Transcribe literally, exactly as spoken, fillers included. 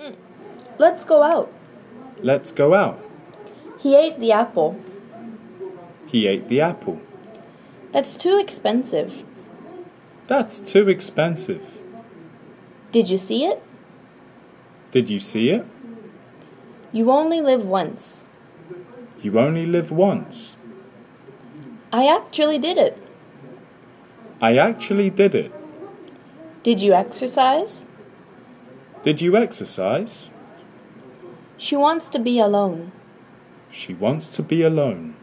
Let's go out. Let's go out. He ate the apple. He ate the apple. That's too expensive. That's too expensive. Did you see it? Did you see it? You only live once. You only live once. I actually did it. I actually did it. Did you exercise? Did you exercise? She wants to be alone. She wants to be alone.